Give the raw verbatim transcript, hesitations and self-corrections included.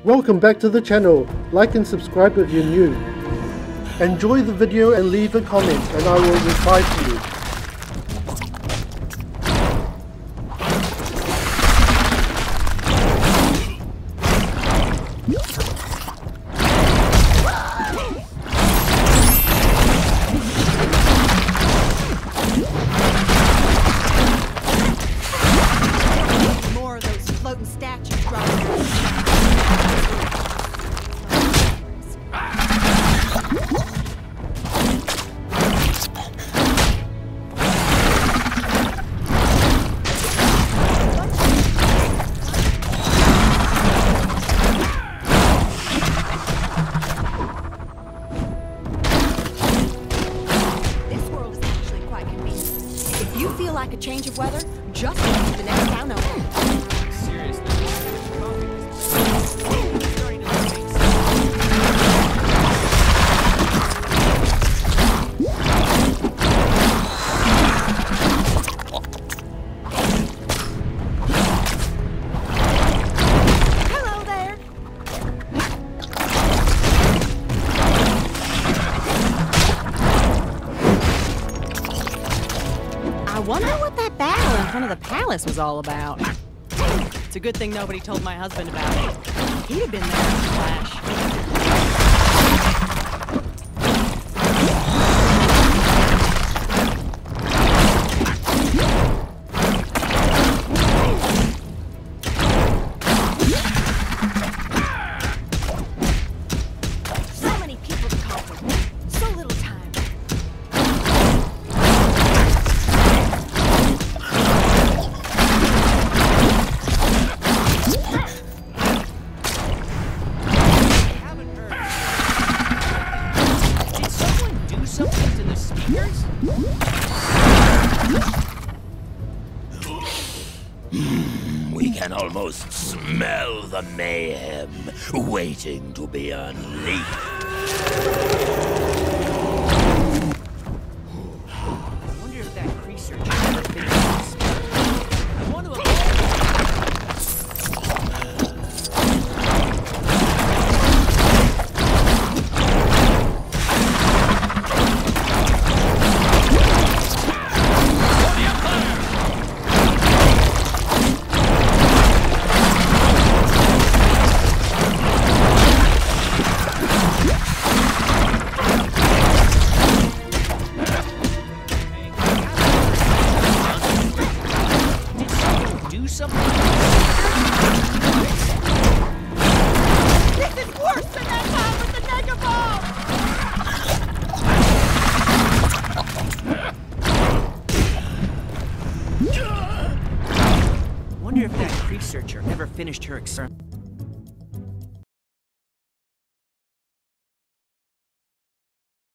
Welcome back to the channel. Like and subscribe if you're new. Enjoy the video and leave a comment and I will reply to you. More of those floating statues dropping. If you feel like a change of weather, just go to the next town over. Seriously. Hello there. I wonder what that battle in front of the palace was all about. It's a good thing nobody told my husband about it. He'd have been there in a flash. So many people to conquer, so little time. Something to the speakers? We can almost smell the mayhem waiting to be unleashed. I wonder if that research ever finishes. I want to something. This is worse than that time with the Mega Ball! Wonder if that researcher ever finished her experiment.